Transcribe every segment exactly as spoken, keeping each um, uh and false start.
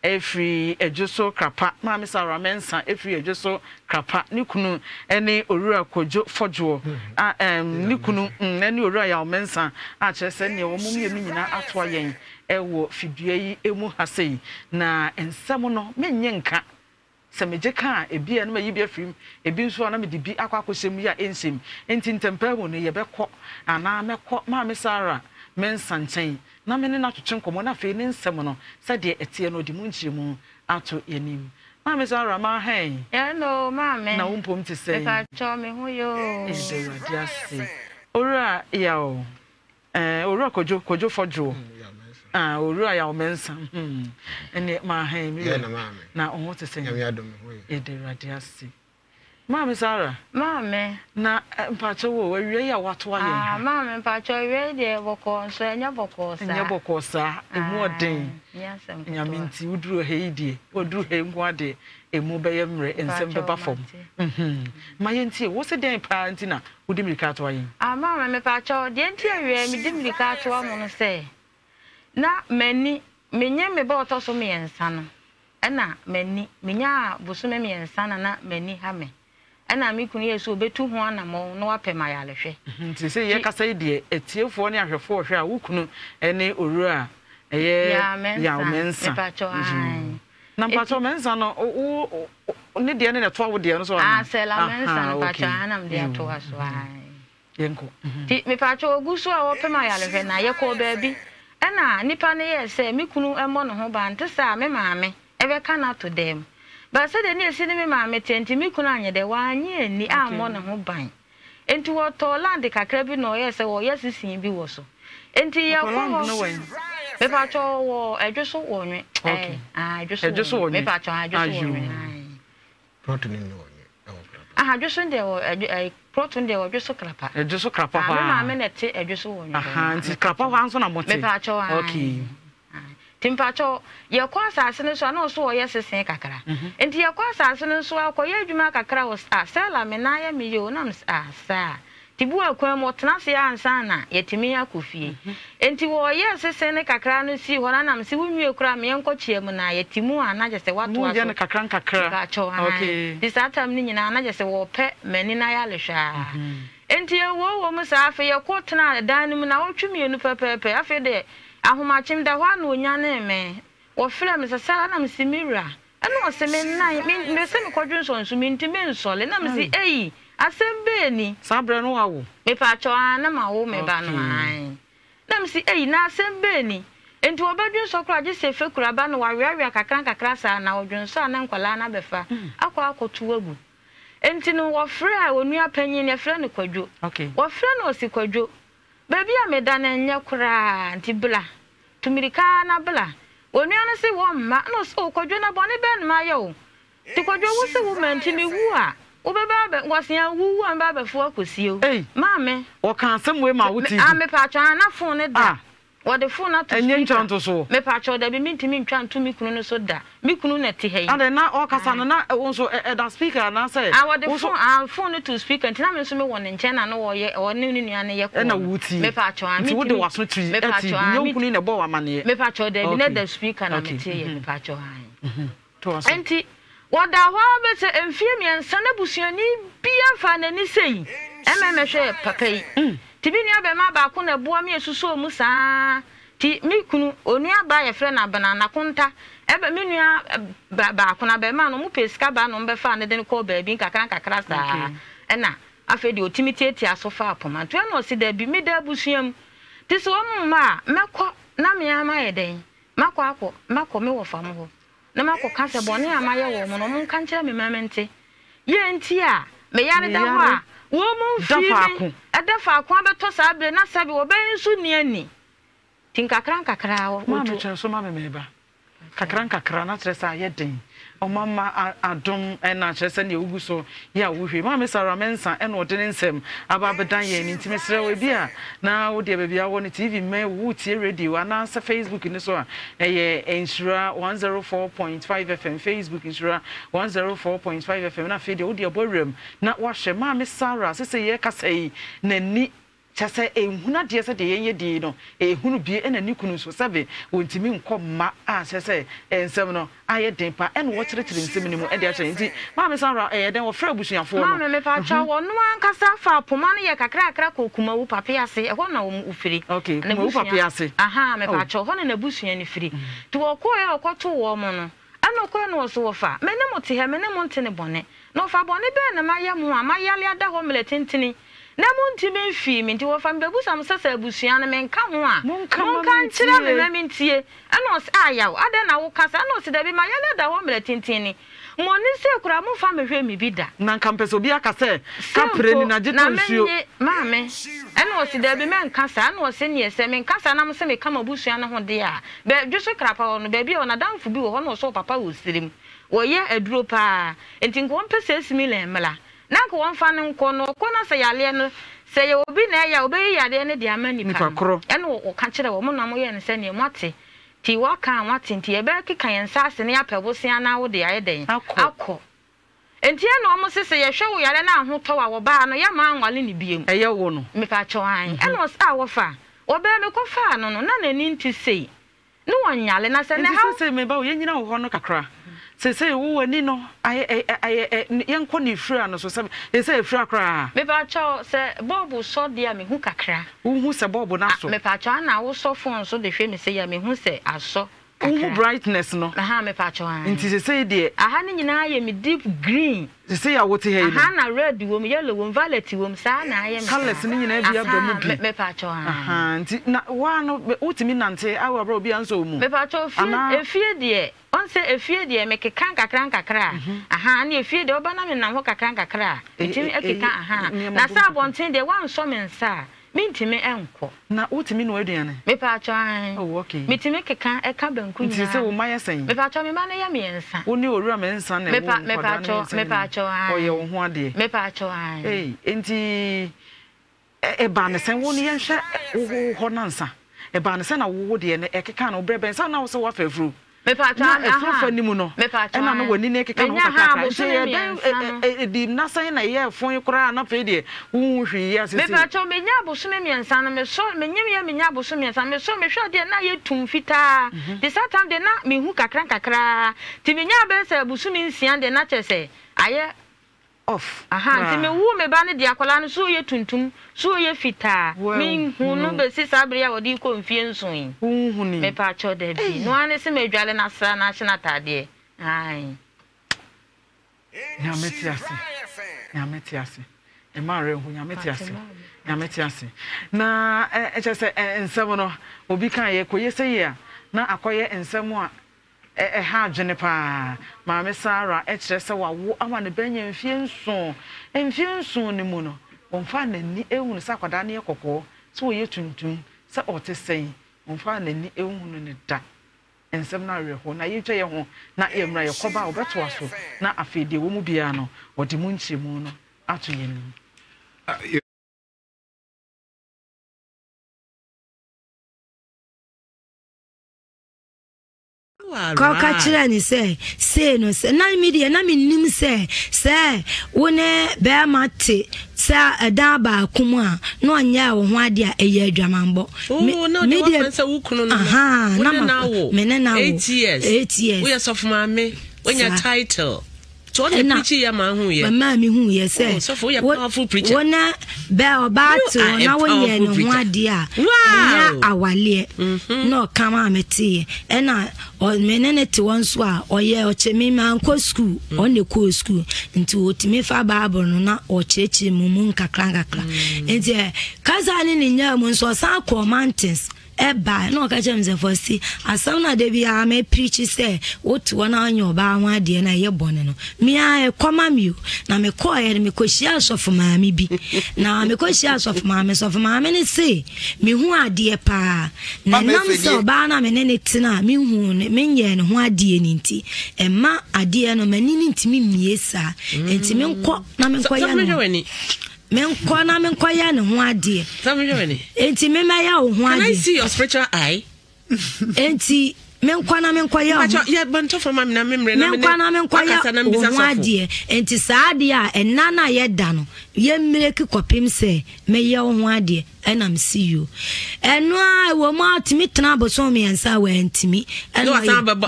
every ejuso krapa maame Sarah mensa every ejuso krapa ni kunu ene owura kojo fojo a em ni kunu ene owura ya mensa a kyerese ne wo mum yenu nyina ato ayen ewo fidua yi emu hasei na ensem no menye nka se meje ka ebia no mayi bia frim ebi nso na me de bi akwa akohyem ya ensem enti ntempa ho ne ye bekọ ana mekọ maame Sarah mensa nchen na me ne na twetwe nkomo na fe ne nsem no se de etie no di mu nchiremu ato yanim maame Sarah ma hen hello maame na wumpom te se ka cho me ho yo ede radiasi ora ya o eh ora kojo kojo fojo ah ora ya o mensa hmm ene ma hen mi na o te se nyame adom ho yo ede radiasi maame Sarah maame na mpacho wo wawie ya wato ayen ah maame mpacho wie de boko so enya boko sa enya boko sa emu oden nyasem nyame nti uduru he die oduru he nko ade emu beye mre ensem beba fom mhm maye nti wo se den pa nti na wodi mirika to ayen ah maame me pacho de nti awie mi di mirika to amu no se na mani menye me ba otoso me yensa no ena mani menya busume me yensa na na mani ha me ana mi kunu yesu obetu ho anamo no wapema ya lehwe nti se ye kasa ide etiefo ne ahwefo hwe a wukunu ene owura eye ya mensa pacho ai na pacho mensa no o ne de ne ne to wo de no so ah sela mensa no pacho anam de ato aso ai yenko ti me pacho ogusu a wapema ya lehwe na ye ko ba bi ana nipa ne ye se mi kunu emo no ho ba ntesa me maame ebe kana to dem ba se de ne esi ne me maame tenti mi kunu anye de wanye ani ammo ne ho ban enti wo to land kakra bi no ye se wo ye sisin bi wo so enti ye ko me pa cho wo edwoso wo nwe eh ah edwoso wo me pa cho edwoso wo nwe protein no wo ah edwoso de wo protein de wo edwoso krapa edwoso krapa ha me maame ne te edwoso wo nwe aha nti krapa wa nso na mote me pa cho okay timpacho ye kwa asase ne so na so ye sesen kakra enti ye kwa asase ne so akoye adwuma kakra wo sala me na ye me yo na asa tibu akwan mo tena se ansa na yetimi akofie enti wo ye sesen ne kakra no si ho na nam si wunwie kura me enko chiemu na yetimu ana je se wato aso ne kakra kakra okay this atam ni nyina ana je se wo pe mani na ya lehwa enti ye wo wo mu sa afa ye ko tena dan mu na wo twemienu pepepe afa de ahomachim da hwa na onya na me wo frɛ me sesala na me simira ɛna ɔse me nan me se me kwadwo nsonso me ntime nsole na me se eyi asembe ni sabre no wawo me pa cho ana ma wo me ba no an na me se eyi na asembe ni enti obadwo nsokra je se fekura ba no waweawea kakran kakra sa na odwonso ana nkwala na befa akwa akoto wagu enti no wo frɛ a onua panyin ne frɛ ne kwadwo okay wo frɛ no osi kwadwo baby a me da na nya kura nti bla tumirika na bla onua no se wo mma no so kwadwo na bone ben ma ye o ti kwadwo wo se wo manti me wu a wo beba be wasia wu wu an ba be fo akosio ma me wo kan asem we ma wuti a me pa twa na fon ne da wo de fon na to enye ntwanto so me pa twa da bi minti mi ntwanto mi kunu no so da mi kunu na ti hei ade na o kasa no na wo so e da speaker na say a wo de fon a fon to speaker ntina me so me won nche na no wo ye wo ne nua ne ye ko na wuti me pa twa mi wo de waso tri eti nyonkunu ne bo wa mane me pa twa da bi na da speaker na me ti ye me pa twa han to waso enti wo da ho be se emfie mi ensa na busuani bia fa na ni sei ememe hwe papa yi tibi nua be ma ba ko na boa me esuso mu saa ti mi kunu onua ba ye frɛ na banana konta ebe mi nua ba ko na be ma no mu pesika ba no mbe fa ne de ko ba bi kakran kakra saa ɛna afedi otimiti eti asofa apoma to na osi da bi mi da busuam ti so mu ma mekɔ na me ama ye den makɔ akɔ makɔ me wo fam ho na makɔ ka se bɔne ama ye wo mo no mu kan kyerɛ me mamente ye nti a me yare da ho a wo mu fi ɛda fa ko abeto saa bre na sabe wo ben su ni ani tin kakran kakra wo ma me kyerɛ so ma me meba kakran kakra na kyerɛ sa ye den o mama adom na kyerɛ sɛ ne ugu so ya wo hwe ma me Sarah mensa ɛna ɔde ne nsɛm aba bedan ye ne ntime srɛ we bia na wo de bia wo ne T V me wo tie radio ana sa Facebook ni so a ɛyɛ Insura one oh four point five F M Facebook Insura one oh four point five F M na fe de wo de abɔrem na wo hwɛ ma me Sarah sɛ sɛ ye kasa yi na ni chase ehuna de se de yenye di no ehunu bi ena ni kunu so sebe wontimi nko ma a chese ensem no aye den pa ena wo kire kire nsem ni mu e de ache nti ma me san ra eh den wo fra busuafo no ma me pa cha wo no ankasa fa poma no ye kakra kakra kokuma wo papa ase e ho na wo ufiri okay na wo papa ase aha me pa cha ho na busua ni firi ti wo ko ye okoto wo mo no ana ko no so wo fa me ne mo te he me ne mo ntene bone no fa bone be na ma ya mu ama yale ada ho mele tentini na munti me fi mi nti wo fa mbebu sam sasa abusua na me nka ho a monka nkyira me na me ntie ana os ayaw ada na wo kasa ana os da bi ma yale da ho mele tentini mo ni se kura mo fa me hwe mi bi da na nka mpeso bi aka se ka pre ni na jeto nsuo ma me ana os da bi me nka sa ana os ni ese me nka sa na mo se me kama abusua na ho de a be dwoso krapa no ba bi o na danfo bi wo ho no so papa wo sirim wo ye aduro pa enti nko mpese similar mla na ko won fa ne nko no ko na se yale no se ye obi na ya obi yade ne de amani pa ene wo ka kire wo mo na mo ye ne se ne mote ti wa kan wate nti e be keka yensa ase ne apebo se ana wo de aye den akọ enti e no mo se se ye hwe wo yale na ho to wa wo ba no ya ma anwale ne biem eye wo no me pa cho an ene wo sa wo fa wo be me ko fa no no na na ni nti sei no wanyale na se ne ha se me ba wo ye nyina wo ho no kakra se se wo wani no aye aye yenko ni fira no so se e se fira kra me pa cho se bobu so dia me hu kakra wo hu se bobu na so me pa cho na wo so phone so de hwe me se ya me hu se aso wo brightness no aha me pa cho an nti se se de aha ni nyina ye me deep green se se ya wo te he aha na red wo me yellow wo violet wo me sa na aye me colors ni nyina bia ba mu bi me pa cho an aha nti na wa no utimi nante awa bra obi anso mu me pa cho fi efie de on se efie de me kekan kakran kakra aha na efie de oba na me nam ho kakran kakra etimi ekeka aha na sa bonten de wan so me nsa mintimi enko na utimi no aduane me pa cho an oh okay mitimi kekan eka banku nya nti se wo maye sen me pa cho me ma na ya me ensa wo ni orura me ensa na me pa me pa cho me pa cho an oye wo ho ade me pa cho an eh enti e ba ne sen wo ni ye hwe wo ho na nsa e ba ne sen na wo de ne ekeka na obrebe nsa na wo se wa fafuru me pa cha na efufa ni mu no e na no wani ne keka no kaka se ye den di na san na ye fon kura na pe de wu hwi ya se me pa cha me nya bosume miensa na me so me nyem ye me nya bosume miensa me so me hwe de na ye tum fita the satam de na me hu kakran kakra ti me nya be se bosume nsia de na chese aye off aha ti me wu me ba ne de akola no so ye tuntum so ye fita me hu no be si sabre ya odi ko mfie nson hu hu ni me pa cho de bi no ane se me dwale na sa na hye na tade ai ya metiase ya metiase e ma re hu ya metiase ya metiase na e chese ensem no obi kan ye koye seye na akoye ensem a e ha adwene pa ma me Sara e kire se wa wo ama ne banya mfie nson mfie nson ni mu no onfa nani ehunu sakwada ne kokko so ye tuntun se otesen onfa nani ehunu ne da ensem na re ho na ye twa ye ho na ye mra ye koba obeto aso na afede wo mu bia no odi mu nchemu no ato ye ni Kaka chira ni se se no se na media na me nim se se wo ne be mate sa ada ba kuma no anya wo ho ade a eye adwamambo media se wo kunu no aha na wo me ne na wo eight years eight years we are soft mama when your title so the preacher ya ma hu ye mama mi hu ye say so for your powerful preacher wona be oba to na wo ye no ho ade a nya awale no kama amete e na o menene ti won so a oye o chemi ma nko school o ne ko school nti otimi fa bible no na o chechi mumu nkakra nkakra enti kaza ni nya mu so san ko mountains eba no ka chem ze fosi asam na de bia me preach say otu wona anyo ba ho ade na ye bone no mi a ekoma mi na me ko ye me ko hia sof maami bi na me ko hia sof maami sof maami ne say mi hu ade pa na nam so ba na me ne tina mi hu me nye ne ho ade ni nti e ma ade no mani ni ntimi miesa enti me nko na me ko ye men kwa na men kwa ya ne ho ade enti me ma ya ho ade can I see your spiritual eye enti men kwa na men kwa ya ya banto from am na memre na men kwa na men kwa ya ho ade enti sa ade a enna na ye da no ye mmereki kopim se me ya ho ade and I'm see you. And why will Mark me trouble so me and so went me. And I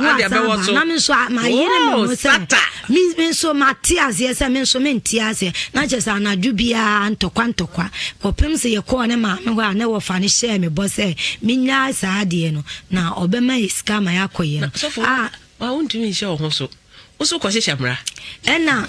am so my enemy means me so Matthias, yes, I mean so many tears, not just an adubia and to quantokwa. For Pimsy, your corner, mamma, I never find share me, boss, me nice idea. Now, Obama is come, I acquire. Ah, I want to show also. Also, cause shamra. And now,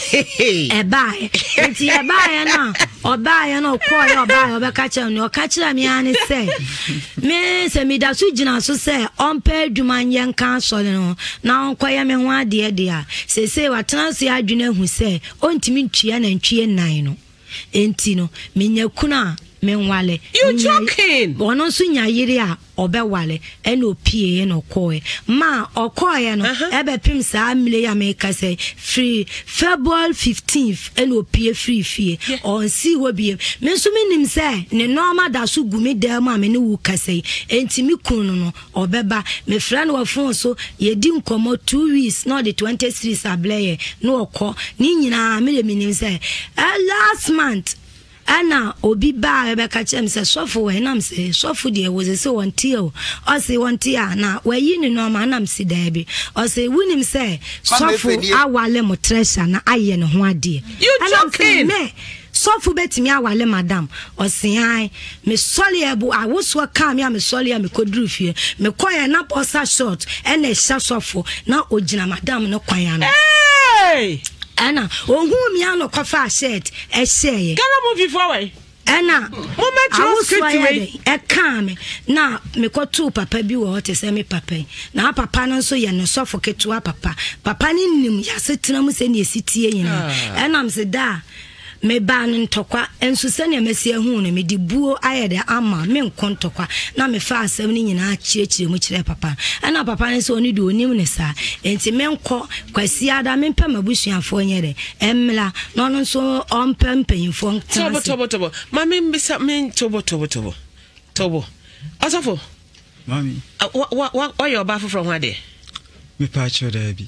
a buy, it's a buy, and or buy, and or call or buy, or catch on your catcher, me, and say, me, say me, that's which I so say, on pair to my young counsel, now, quiet me one dear, dear. Say, say, what Nancy I do know who say, on to me, chian and chian nine. Entino, minya kuna. Menwale, you joking? Bono sunya yiria obewale eno pie eno koe ma okoe no ebe pim sa mile ya make say free February fifteenth eno pie free fie on si wo bie me so menim say ne normal da so gumi da ma me ne wu kasei enti mi kunu no obeba me fra no wafon so ye di nkomo two weeks no the twenty-three sableye no okọ ni nyina me le menim say last month Anna obi ba Rebecca chem say sofo we nam say sofo de was say one teal or say one teal na we yi ni no ma nam si da bi or say wunim say sofo awale mo treasure na aye ne ho ade you joking me sofo betimi awale madam or say ai me soli ebu awoso ka me me soli me kodru fie me koye na posa short e na sha sofo na ogina madam no kwan ya hey Anna, oh, whom Yano Cofa said, I say, can I move you forward? Anna, I was way a calm. Now, me got two papa be what is semi papa. Now, papa, no so yan suffocate to our papa. Papa, in him, Yasitinamus and your city, and I'm said, da. Me ban tokwa enso sene mesia hu ne me di buo ayede ama me nkon tokwa na me fa asem ni nyina chiechire mu kire papa ana papa ne so oni do onim ne sa enti me nko kwasi ada me mpa mabusuafo nyere emla no no so ompa mpanyimfo tobo tobo tobo mami mbisa me tobo tobo tobo tobo asafo mami wa wa wa your ba from where there me pa cho da bi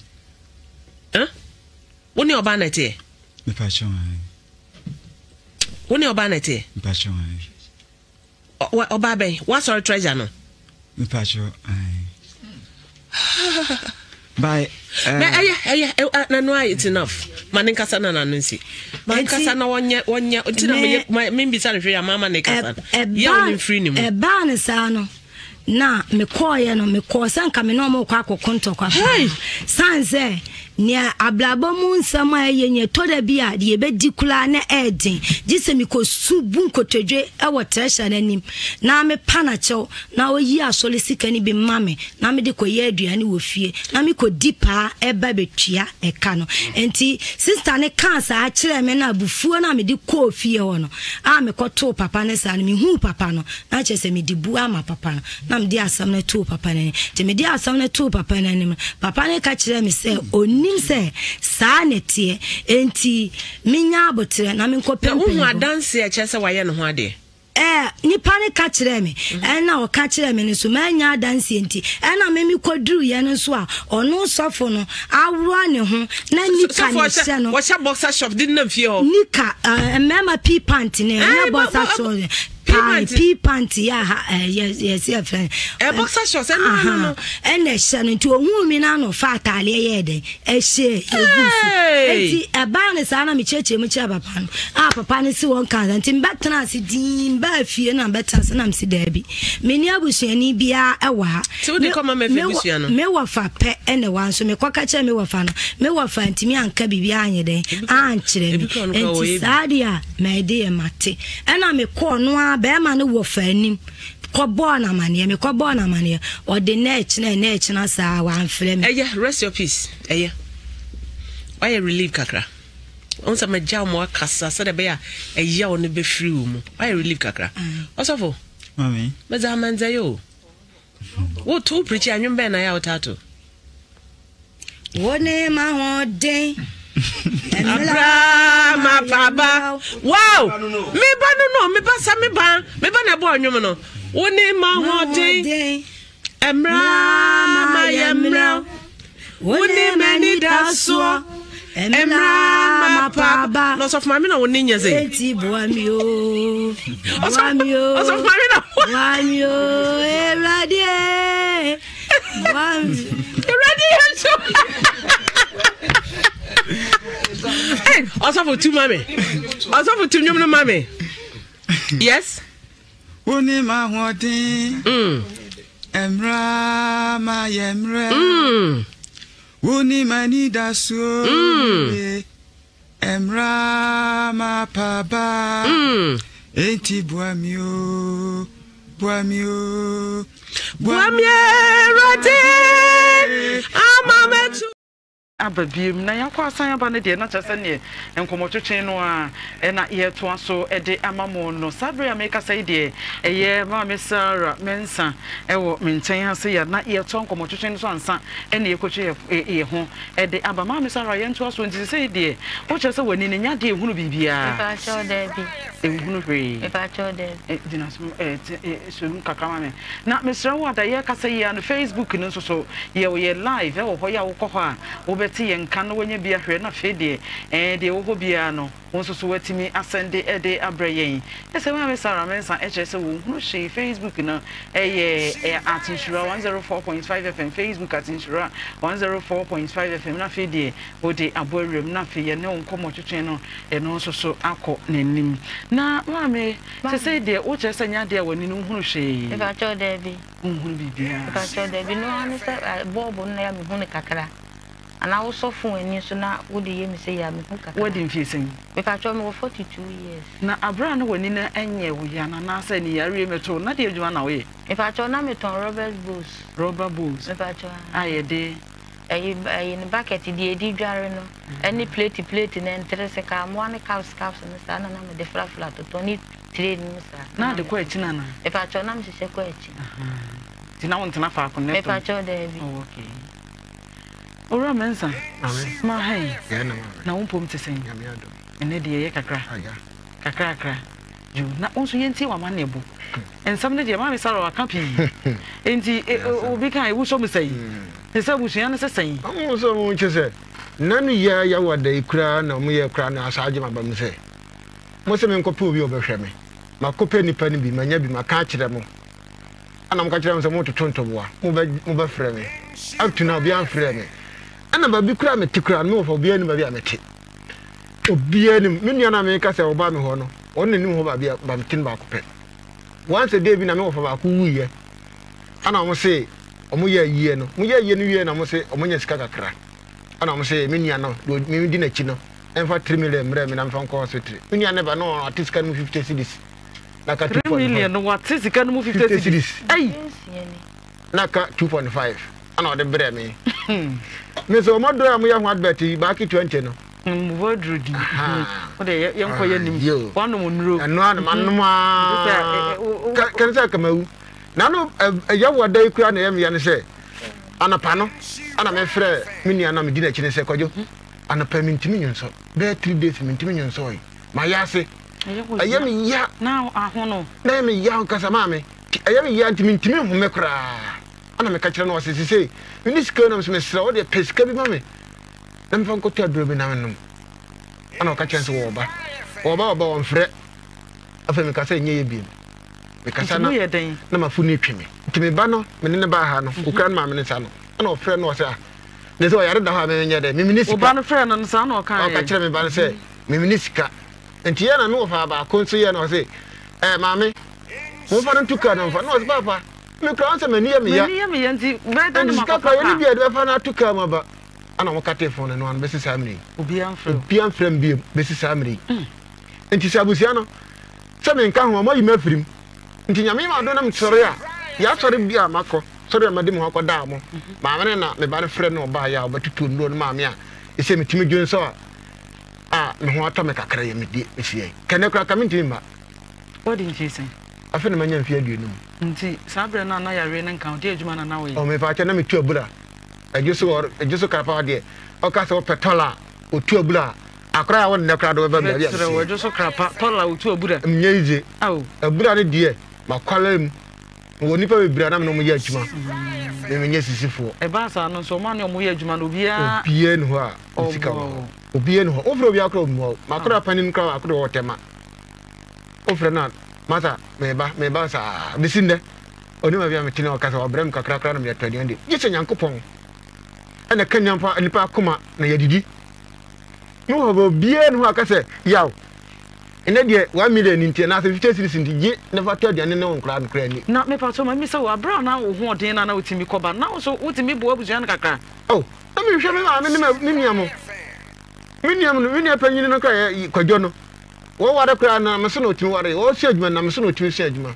eh woni oba na te me pa cho Woni oba na te? Mpacho ai. O oba ben, what's our treasure no? Mpacho ai. Bye. Eh eh eh na no it's enough. Man nkasa na nanu nsi. Man nkasa na wonye wonye ntina me me mbisa no hwe ya mama ne kasa. Ye woni free ni mu. E ba ne sa no. Na me call ye no me call sanka me no mo kwa kokonto kwa. Sanse nia ablabo mu nsama ye nye toda bia de be dikula na edin gise mi ko subu nkotodwe e wo treasure nanim na me panacho na oyi asole sika ni bi mame na me de ko ye aduane wo fie na me ko dipa e ba betua e ka no enti sister ne cancer a kire me na bufuo na me de ko fie ho no a me ko to papa ne sa me hu papa no na che se me di bu ama papa no na me di asam na to papa ne te me di asam na to papa ne papa ne ka kire me se oni say sa netie enti minya abotre na me nkopem hu adanse a chese waye no ho ade eh nipa ne ka kire me eh na o ka kire me ne so manya adanse enti eh na me mi kodru ye no so a ono sofo no awro ne ho na nika ne se no wo sha boxer shop din na fie ho nika eh mema p pant ne na boxer shop P panty ya yes yes yes friend e boxer shorts e no no no e na hye no nti ohun mi na no fa atale ye de e hye egufu enti e ba ne sa na mi cheche mu che papa no ah papa ne si won kan nti mbetena si din ba fie na mbetena se na msi da bi meni abusuani bia e wa ti wo de koma me febusia no me wa fa pe e ne wa so me kwaka che me wa fa no me wa fa ntimi anka bibia anye de an kire mi enti sadia me de mate e na me ko no be ma no wo fa anim ko bo na mane me ko bo na mane o de next na next na sa wa anfre me eh rest your peace eh why you relieve kakra on sa maja mo akasa sa de be ya eh ya o ne be free mu why you relieve kakra osofo mami me za manza yo wo to preach anwum be na ya otato wone ma ho de Abra ma baba wow me ba no no me ba sa me ba me ba na bo anwum no woni ma ho de emra ma yemra woni mani da so Emra mapaba. Lots of mami na woni nya say. Enti boami o. Boami o. Lots of mami na. Boami o. Erade. Boami. Erade. Hey, also for two mami. Also for two nyom no mami. Yes. Woni ma hodi. Mm. Emra ma yemra. Mm. Woni mani daso. Mm. Emra ma paba. Mm. Enti boamio. Boamio. Boamie rade. Amametu. Ababiem na yakwa asan aba ne de na kyese ne enkomotwetwe no a na ye to aso e de amamo no sabre america sai de eye ma me Sarah mensa e wo menten ase ya na ye to enkomotwetwe no so ansa e na ye kotwe ye ho e de aba ma me Sarah ye to aso nti sai de wo kyese wani ne nya de ehunu bibia Ba cho de bi. ehunu hwe Ba cho de. e dina so e so kakama me na me sra wo da ye kasa ya no Facebook no so so ye wo ye live e wo ho ya wo kɔ hɔ a wo ti yenka no wanya bia hwe na fe de eh de wo bia no wonso so watimi asende e de abrayen ese ma me Sarah mensa e chese wo hunu she Facebook na eh eh atinshura one oh four point five F M Facebook atinshura one oh four point five F M na fe de wo de aborem na fe ye ne wonkomo twetwe no e no so so akọ nanim na ma me chese de wo chese nya de wani no hunu she Ba cho de bi. hunu bibia Ba cho de bi no anu se bobo na ya me hunu kakra. Ana wo so fun ani so na wo de ye mi se ya me hu kakra. What in facing? Me ka cho me forty-two years. Na abra na wani na enye wo ya na na say ni yare meto na de adwuma na we. Me ka cho na me ton Robert Bulls. Rubber bulls. Me ka cho. Aye de. Ayi ayi ne bucket di edi dware no. Any plate plate na entere se ka mo ne caps caps ne sa na na me de fla fla to to ni train ni sa. Na de ko echi na na. Me ka cho na me se ko echi. Ti na won tena fa ko Me neto. ka cho de bi. Oh okay. Ora mensa. Amen. Ma hai. Ya na ma. Na won pom te sen. Ya me ado. Ene de ye kakra. Aga. Kakra kakra. Ju na onso ye nti wa ma na ebu. Ensam ne de ma me Sarah wa ka pi. Enti obi kan e wo so me sei. Te se busuya na se sen. Amu so mu chese. Nanu ya ya wada ikura na mu ye kura na asaje ma bam se. Mo se me nkope obi obehwe me. Makope nipa ni bi manya bi maka kire mo. Ana mo ka kire mo se mo totontoboa. Mo be mo be frɛ me. Atuna obi an frɛ me. Ana ba bi kura me tikura no fo obi ani ba bi amete. Obi ani me nua na me ka se oba me ho no. On ne nim ho ba bi ba metin ba kope. Once a day bi na me wo fa ba ko wuye. Ana mo se omo ye yie no. Mo ye yie no wie na mo se omo nya sika kakra. Ana mo se me nua no me di na chi no. Enfa three million mre me na mfa nko so three. Me nua ne ba no atiska no fifty cedis. Na ka three million no what is can move fifty cedis. Ai. Na ka two point five. Ana ode bre me. Me so mo do am ya ho advert ba ki twenty no. Mm wo drudi. O de ye nko ye nim. Wanu mo nuro. Eno an manum a. Kan sa ka mawu. Na no ya wada ikura na yem ya ne se. Anapa no. Ana me frɛ me nua na me di na chi ne se kwadwo. Anapa me ntimi nyonso. Be three days me ntimi nyonso yi. Ma ya se. Aye me ya. Na ahono. Na me ya kasa ma me. Aye me ya ntimi ntimi hu me kra. Ana me ka kire na o se se. Ni sika na me sra o de pesika bi ma me. Na me fa nko to aduro bi na me no. Ana o ka kire se wo ba. Wo ba wo ba won frɛ. Afa me ka se nye ye bi. Me ka sa na. Na ma fu ni twi me. Nti me ba no me ne ba ha no. Okran ma me ne sa no. Ana o frɛ no o se a. Ne so yare da ha me nya de. Me me sika. O ba no frɛ no sa na o kan. O ka kire me ba se me me sika. Nti ya na no fa ba ko so ye na o se eh maame mo fa no tuka no fa no se papa me kra se mani ya me ya mani ya me ya nti be da no papa ya ni bia de fa na tuka ma ba ana mo ka telephone no an be se samri obi an frɛ obi an frɛ bi be se samri nti sabusia no se me nka ho mo yi mafirim nti nyame ma do na me sore a ya sore bia makɔ sore ma de mo akɔ da mo maame na me ba ne frɛ no ba ya obatutu no no maame a e se me timi dwon so a ah me ho atɔ me kakra ye me di efie kene kra ka me ntimi ma what did you say afi na manya mfie aduonum nti sabre na na yare na nka odi adwuma na na we o me fa na me tu abura ajuso or ajuso karapa de o ka se o petola o tu abura akra ya won ne kra do ba bia bia sere wo ajuso karapa tola o tu abura mnya ije aw abura ne die makwala mu wo nipa be bira na me no mo ya adwuma me menye sisifo e ba sa no so ma ne omo ye adwuma no bia bia no ho a sika wo obia no ho ofro bia akro mu makro panin kra akro wotema ofre na mata me ba me ba sa bisinde oni ma bia me tini okasa obrem kakra kra no me tadi ande gise nyankopon ana kanyampa nipa akoma na yadidi no ho bia no ho akase yaw ina die one million ntie na fifty series ndije never tell dia ne ne nkra no kra ni na me pa so ma mi se wa bra na wo ho den na na wotimi koba na so wotimi bo abusuan kakra oh na me hwe me ma me ne me niam me niam no me ne panyin no kra kwadwo no wo ware kra na me so no otimi ware wo si adwuma na me so no otimi si adwuma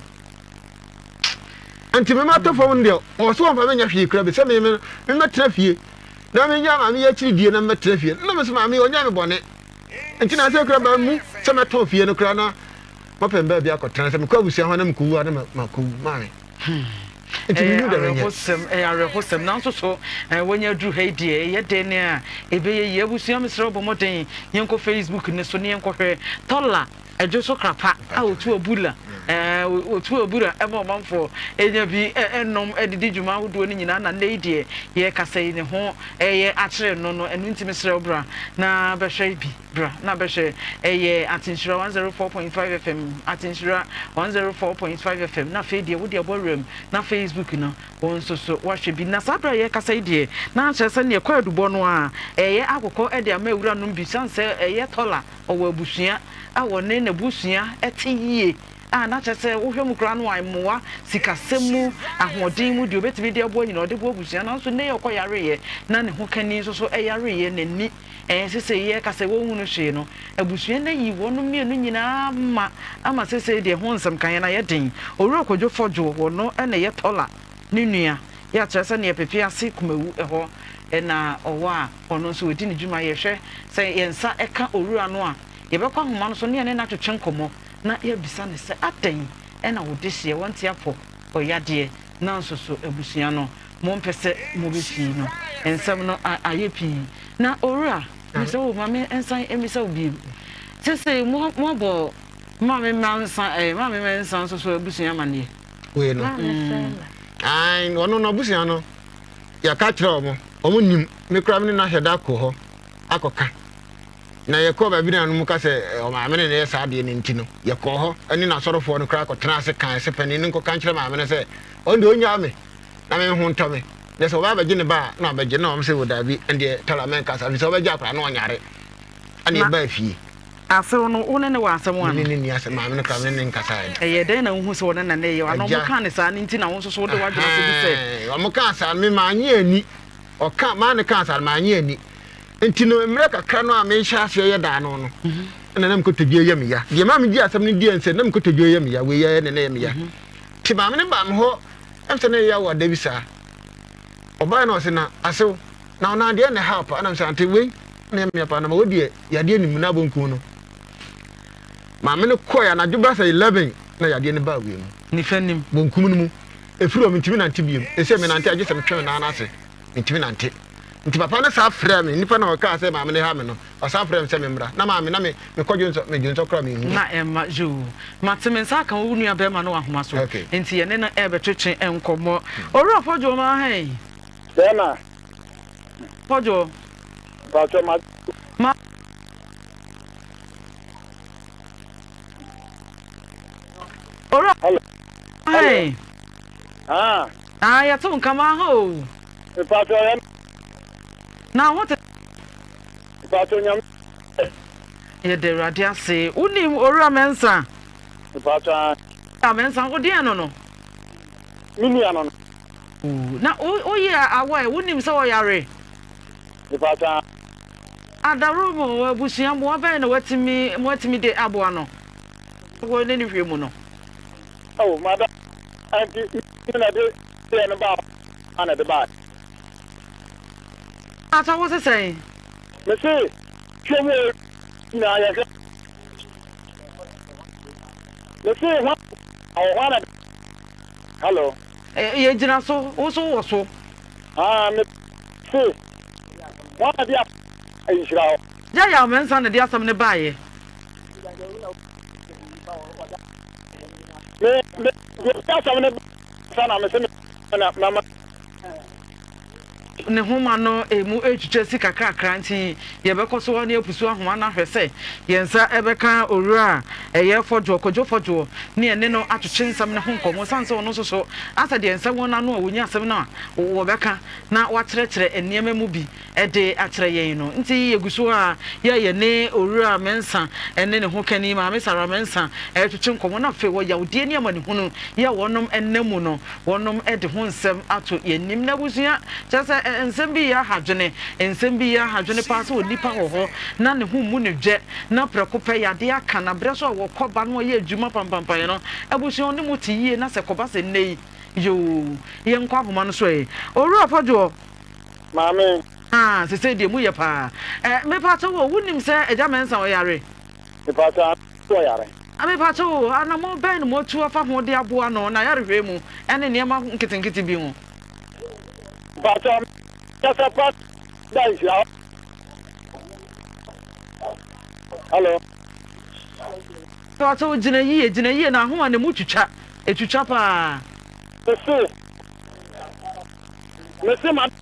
anti me ma to fo nde wo so won fa me nya hwe kra be se me me me tra fie na me nya ma me ya chiri die na me tra fie na me so ma me onya me bone anti na se kra ba mu se me to fie no kra na ma pem ba bia kotan se me kwa busia ho na me kuwu na ma ku ma me anti me do da hosem e are hosem na so so wonya dru he die ye de ne a ebe ye ye busia me sro bo moden yenko Facebook ne so ne yenko hwe tola ejo so krapa a otu obula eh otu obura e mo manfo enya bi ennom edidi djuma hodo ni nyina na leidie ye kasai ne ho eye akere no no enu ntimi sere obra na behwe bi bra na behwe eye atinshira one oh four point five F M atinshira one oh four point five F M na fe die wo die borum na Facebook no won so so wahwe bi na sabra ye kasai die na kyerese ne kwa adubo no a eye akokọ e de amawura no bi sanse eye tola owo abusua awo ne na busua etiye ah na chese wo hwemu kra no ai moa sikasemu ahodin mu de obetimi de abo nyina ode bo busua na so ne yekọ yare ye na ne ho kani so so e yare ye ne ni eh sese ye kase wo hunu hwe no abusua na yi wo no mienu nyina ma ama sese de ho nsam kan na ye den owura kodwo fodwo wo no e na ye tola ne nua ya chese ne pepe ase kumawu e ho e na owa ono so odi ne djuma ye hwe se yensa eka owura no a yebekwa homa no so ne ne na twetwe nkomo na ye bisa ne se adan e na wo dehye wonte apo oyade na nso so abusua no mo mpese mo befi no ensam no ayepi na owura me se wo mame ensan emisa obi sese mo mo bo mame mansan eh mame mansan so so abusua mane we no ai no no abusua no ya ka kire omo omo nim me kra me na heda ko ho akoka na yeko ba bi na no muka se o ma me ne ne sa de ne ntino yeko ho ani na sorofo no kra ko tena se kan se pani nko kan kire ma me ne se o de onya me na me hu nto me ne so ba ba gi ne ba na ba gi na o se wo da bi ende tala men ka sa bi so ba gi akra na onyare ani ba fi ase no one ne wa asem wa ni ni ni ase ma me ne kra me ne nka sa e ye den na hu se wona na ne ye wa no mo kan ne sa ni ntina won so so de wa dwuma se bi se o mo kan sa me ma anye ani o kan ma ne kan sa ma anye ani ntino emre kakra no a me hya afi ye da no no na nam ko todwe ye me ya de ma me di asem ni di ense nam ko todwe ye me ya we ye ne ne ye me ya ti ma me ne ba me ho emse ne ya wa da bi sa oba na o se na asew na ona de ne help ana se ante we na me pa na ma wodi ya de nim na bonku no ma me ne ko ya na djubra sa eleven na ya de ne ba we mu ni fanim bonku mu mu efuro me ntimi na ante biem ese me na ante agye se me twen na na ase ntimi na ante nti papa na sa frɛ me nipa na o ka sɛ ma me ne ha me no o sa frɛ me sɛ me mbra na ma me na me me kɔdwo nso me dwonso kra me hu na emma ju mateme sa kan wo nua be ma no ahoma so nti ye ne na e betwetwe enkomo owura fojo ma hai Dena fojo ba to ma ma owura hai ah ah ya to nkama ho e pa to ya na what pa to nyam ye de radia se unim owura mensa e pa to a mensa wo de no no mini ano na o ye awa e unim se wo yare e pa to adaru mo abusia mo ba na watimi mo watimi de abo ano wo ne ni hwe mu no oh mada anti na de de na ba ana de ba ata wo se sei me se chemo na ya se me se ha o wana hello ye jina so wo so wo so ah me se wana dia ai shira ja ya mensa na dia sam ne baaye me me dia sam ne sana me se na mama ne homa no emu etwetwe sika kakra nti ye bekoso wa ne apusu ahoma na hwese yensa ebeka owura eye fojo kojo fojo ne ene no atwetwe nsam ne ho nkomo sanse ono so so asa de yensa wona no awunya asem na wo beka na wakyerɛkyerɛ enniema mu bi ede akyerɛ yen no nti yeguso a ye ye ne owura mensa ene ne ho kani ma mesara mensa etwetwe nkomo na fe wo yawde ne ama ne hunu ye wonom ennamu no wonom ede ho nsem ato yenim na busua kyase nsem bi ya hadwene nsem bi ya hadwene pa so onipa ho ho na ne hu mu ne dwe na prekopa ya de aka na bre so wo koba no ye adwuma pampampan no abusua ne muti yie na se koba se nei yo ye nkwa homa no so e oru afojo Mami. ah se se de mu ye pa eh me pa to wo wunim se eja mensa wo yare Me pa to wo yare ame pa to ana mo ben mo tu afa ho de aboa no na yare hwe mu ene ne ma nkitinkiti bi ho pa to ya sa pa dai ya Hello. Pa to jina yie jina yie na ho ane mu twitwa etwitwa pa Monsieur. Monsieur ma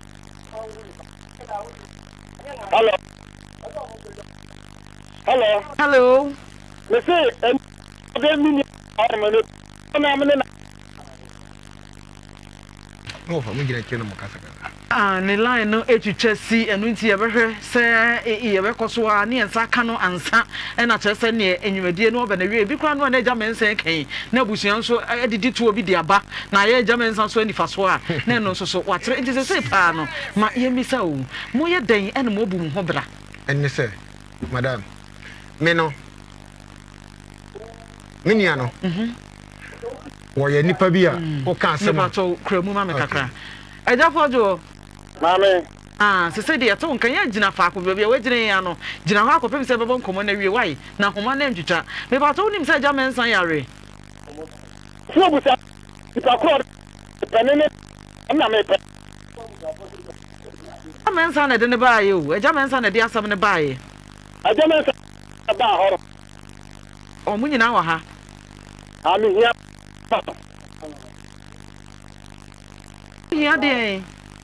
Hello. Hello. Hello. Monsieur, em de mini armane. Na amene na. No fa mo gina kena mo kasa kasa. Ah, ne line no etwitwa si enu nti ye behwe se ye bekoso a ne ensa ka no ansa e na kire se ne enwumadie no oba na wie bi kwa no na eja mensa kan na busuan so edidi to obi de aba na ye eja mensa so anifa so a na no so so watere nti se se pa no ma ye misa o mo ye den ene mo bu mo ho bra Enne se madam me no me nia no mhm wo ye nipa bi a wo ka asem ma to kramu ma me kakra eja fojo Mami. Ah, se se de to nkan ya gina fa ko bia we gina ya no gina ho akopem se bebo nkomo na wie wai na homa na ntwitwa me ba to nim se ja mensan yare Fo bu sa ipa ko penene na me pe a mensan na de ne ba ye o eja mensan na de asam ne ba ye aja me sa ba horo o mu nyina wa ha ami hia ya de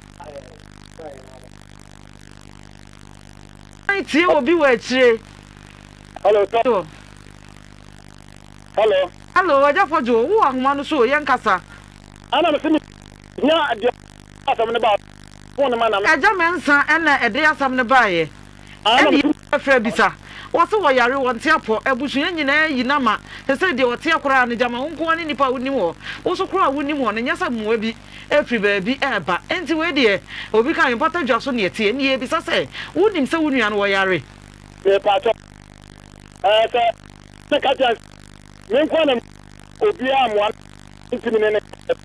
ai tie obi wa chire Hello to Hello hello eja fojo wo ahoma no so ye nkasa ana me simi hia ade asam ne ba fo ne ma na eja mensan ena ede asam ne ba ye eni afra bisa wose wo yare won te apo ebusunya nyina yi na ma se de wote akora ne jama nko ani nipa woni wo wo so kora woni mo ne nyasa muwa bi efri baabi eba enti we de obi kan important dwa so ne tie ne ye bisa se wonim se wonua no wo yare me pa to eh se se ka ja me nko na obi amwa ntimi ne ne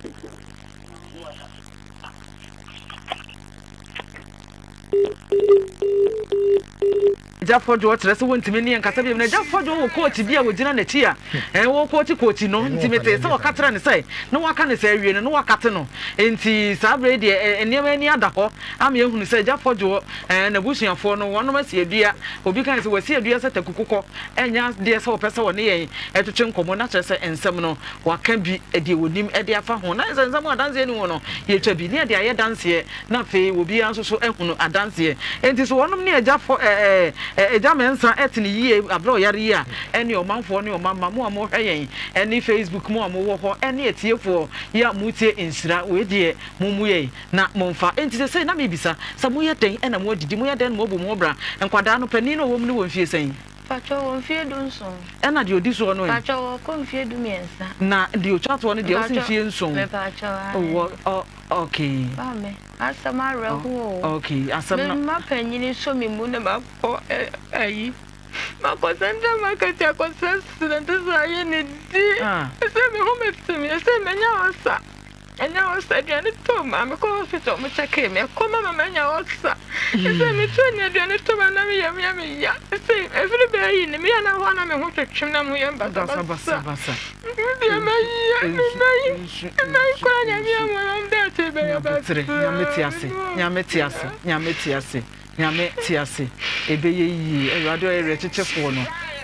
Jafojo watere se wontimi ne nkasa bi na Jafojo wo coach bi a wogina na ti a eh wo coach coach no ntimete se wakatra ne sai na waka ne sai wie no na wakate no enti sabre de enema ani ada ho am ye hunu se Jafojo eh na busuafo no wono ma se adua obi kan se wasi adua se takukukọ enya de se opese wo ne yen etwetwe nkomo na kire se ensem no waka bi de wonim de afa ho na ensem adanse ni wo no ye twa bi ne de aye danse na fe obi anso so ehunu adanse enti so wonom ne Jafo eh eja mensa etini yie abro yare yi a ene omanfo ne omamma mo amo hweyen ene Facebook mo amo wo ho ene etiefo ya mutie insira we de mumuye na momfa enti se sei na mebisa sa mo ye den ena mo didi mo ye den mo bu mo bra enkwada no pani no wo mu ne wo mfie sei Pacho wo mfie du nson ena de odi so no Pacho wo ko mfie du miensa na de o chatwo ne de o mfie nson me pacho oh okay ba me asama rehu okay asama na ma panyini so mi mu na ba ko ayi ma ko senda ma ka ti ko senda so ayi ne di se me ho metimi se me nya osa enya osa de ne to ma me ko hospital mo check me ko mama me nya osa se me to nya de ne to ma na me ya me ya me ya se every be ayi ne me ya na ho na me ho twetwem na mo ya ba basa basa basa de me ya me me me ko nya me ya mo na de te be ya ba tere nyame tiase nyame tiase nyame tiase nyame tiase ebe ye yi ewade o ere chichefo no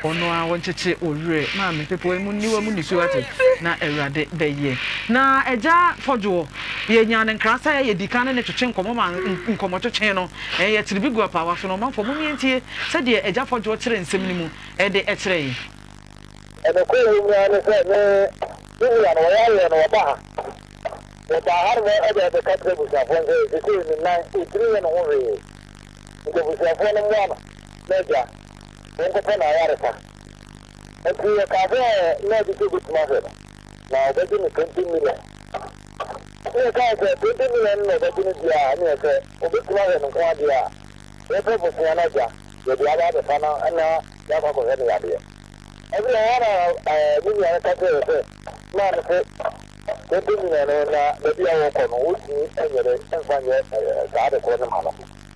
ono a woncheche owure ma me pepo mu niwa mu nisu ate na ewrade beye na eja fodwo ye nyane nkrasa ye dikane ne twetwe nkomo ma nkomo twetwe no eh ye tiribi gu apa wa so no manfo mu mientie se de eja fodwo kire nsem ni mu e de e kire yi ene ko yi nyane se ne ni ya no ya ye no ba o ba har mo e de ka tre bu sa fon se ko ni na e tri no ho re ko bu sa fon mo na meja en ko na ya re sa e tri ka be na di ko bu ma se na o be ni twenty million e ka se twenty million no be ni dia ni se o be ma se no kwa dia e ko bu sa na ja ye dia ba de fa na na ya ko ko he ya dia e bi ya na eh ni ya ka se se na na se twenty million na be dia wo ko no o ti enyere enfa ye ga de ko na ma no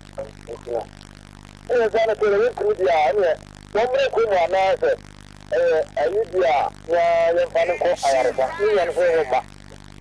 e za na ko le ku dia ni mo mo ko na na se eh ayi dia ya ya fa ko ayare ba ni ya no ho ba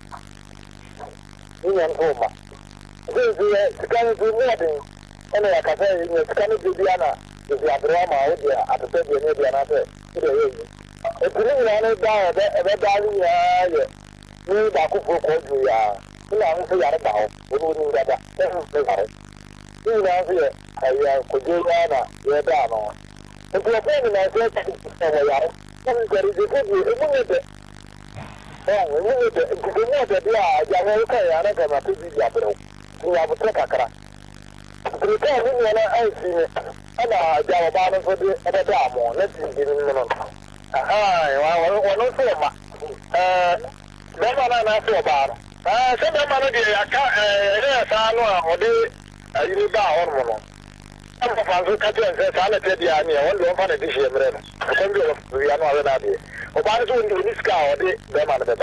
ni ya no ho ba so so kan du mo de ene ya ka se ni kan du dia na ni ya bra ma o dia atete dia ni dia na se ni de yi e ku ni na na da e be da ni ya ye ni ba ku ko ko du ya ni na nso ya re ba ho o ni ni da e ho se ba ni na se ya ko je ya na ye da no e ku ko ni na se ta ko ya re ni ga ri de ko ni e mu ni de eh ni ni de ku ko mo de dia ya ho ka ya na ka ma tu bi ya bro ni ya bu ta kakara ku ka ni ni na ai si ni ana ja ba na so de e da mo na ti ni ni no aha wa wa no so ma eh da na na so ba ah se da ma no de aka eh ya sa no a ode ayi ba hon mo no am fa so ka te se sa na te dia ni won do fa na di she mre no ko bi ya no a na de o ba so ndi ni ska ode da ma na ba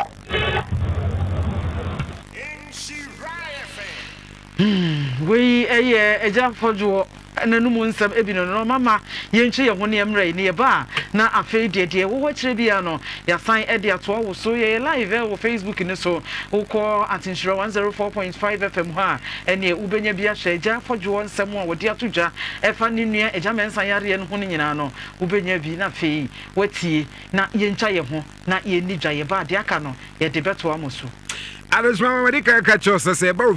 we eye eja fodwo nanumu nsam ebino no mama yenche ye ho ne emre ne ba na afei de de wo kire bia no ya san e de ato wo so ye live wo Facebook ne so wo ko atinshira one oh four point five F M ha ene ubenya bia hye eja fodwo nsam a wo de atodwa efa ne nua eja mensan yare ne ho ne nyina no ubenya bi na afei watie na yencha ye ho na ye ni dwa ye ba de aka no ye de beto amoso adesma we de ka ka chose se ba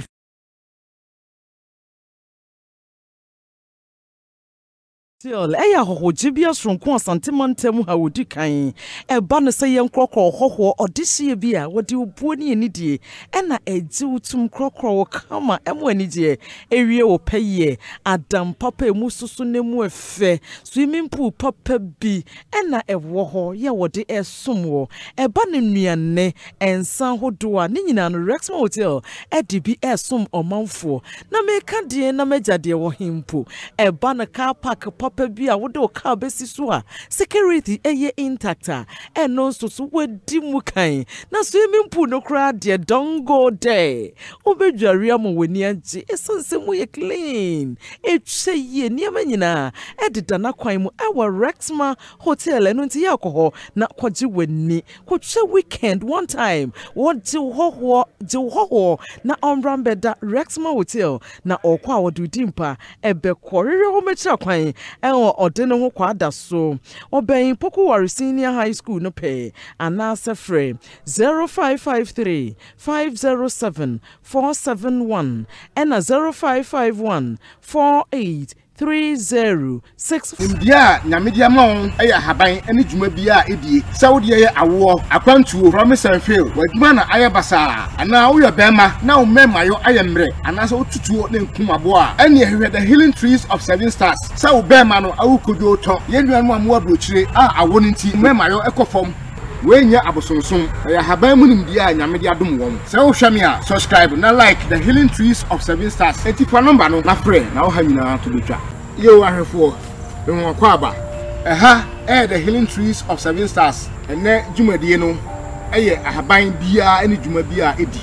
Till eya hoho jibia sronko asantemantem ha wodi kan e ba no se yen krokro hoho odihye bi a wodi obuo ne enidie e na eji utum krokro wo kama emo anidie ewie wo peye adam papa emu susu ne mu efe swimming pool papa bi e na ewo ho ye wodi esom wo e ba ne nuane ensan hodo a ne nyina no Rexma Hotel e di bi esom omanfo na me ka die na megade wo himpo e ba na car park papa bi a wodo ka besi so a security eye intact a eno so so wadi mu kan na swimming pool no kra de don't go there obedware am wani age esense mu ye clean etwe ye niam nyina ededa na kwan mu awa Rexma Hotel eno nti yakoho na kwaji wani kwotwe weekend one time what do ho do ho na onrambeda Rexma Hotel na okwa wodudimpa ebe korere ho mechira kwan enwo odene ho kwada so oben Poku Wari Senior High School no pay anasa frame zero five five three five zero seven four seven one and a zero five five one four eight three zero six. India nyamedia ma eya haban ene djuma bia edie saudi ye awo akwantuo promise and fail waduma na ayabasa ana wo ye bema na wo mema yo ayemre ana so tutuo ne nkumabo a ene ehwe the healing trees of seven stars sa wo bema no awukodo to ye nuanu amu abrochire a awo nti mema yo ekofom wenya abosonson ya haban munim dia nyamedia dum won se wo hwame a subscribe na like the healing trees of seven stars etifa number no na frɛ na wo ha nyina to betwa yo ahwefo ehun kwaba eha eh the healing trees of seven stars ene dwumadie no eye ahaban bia ene dwuma bia edi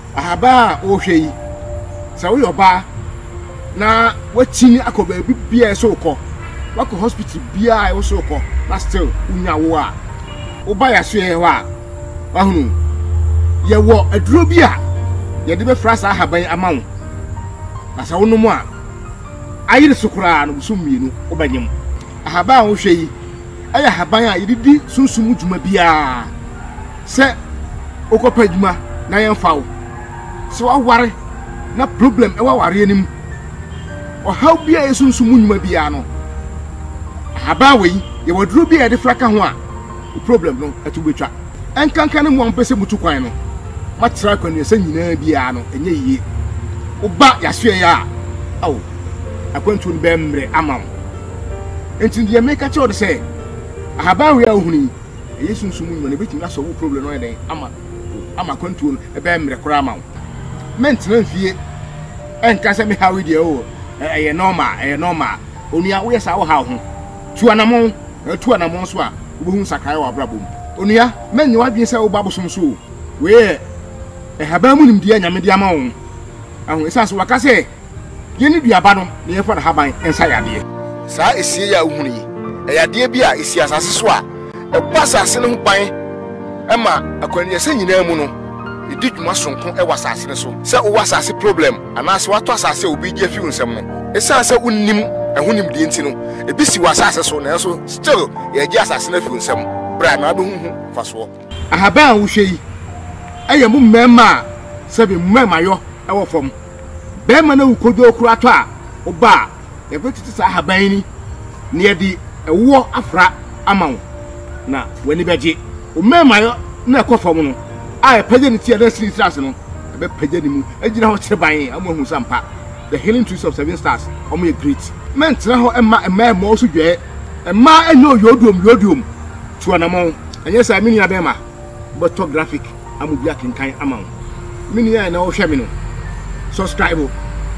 ahaba wo hwe yi se wo yoba na watini akoba bia so kɔ wako hospital bia wo so kɔ na still unya wo a oba ya so ye wa ahunu ye wo aduro bi a ye de be frasa haban amawo asa wono mu a ayire sukura no so mienu obanyem ahaba wo hwe yi aya haban a yidi sunsumu djuma bia se okopa djuma na yemfa wo se wa ware na problem e wa ware anim o haw bia yesunsumu djuma bia no haban we ye waduro bia ye de flaka ho a problem no atubetwa enkankan ne mo ampese mutu kwan no matra kwan ne se nyina bia no enye yiye oba yasue ya aw akwantu no bemre amam enti de make sure say ahaba we ahuni yesu nsumu nyone betimi na so wo problem no eden ama ama kwantu no e bemre kora amam mentina fie enka se me hawe de o eye normal eye normal onua wo yesa wo ha ho tuanamon tuanamon so a wo hu sakai wa brabom onua menye wadwe se wo babosom so we e haba mu nim de nyame de ama wo ahun esase wakase yeni duaba no ne yefa na haban ensa yade saa esie ya uhunu yi e yade bi a esi asase so a e kwasa ase ne ho ban ema akwani se nyina mu no edi dwuma sonko e wasase ne so se wo wasase problem anase wato asase obi gye fi unsem no esase unnim ehunim de enti no ebi si wasase so na so still ye gye asase na fi unsem bra na do huhu faso ahaban wo hwe yi eye mu mmema sebe mmema yo e wo fom bema na ukodo okura to a oba e betiti sa ahaban ni ne yedi ewo afra amawo na wani beje o mmema yo na ekofom no a page ni tie da street stars no e be page ni mu agina ho cheban amohu sampa the healing trees of seven stars omo ye great men tra ho emma emma mo so dwe emma enyo yodum yodum tuanamon enye sa mini abema photographic amubia kinkan amawo mini ya na wo hwe me no subscribe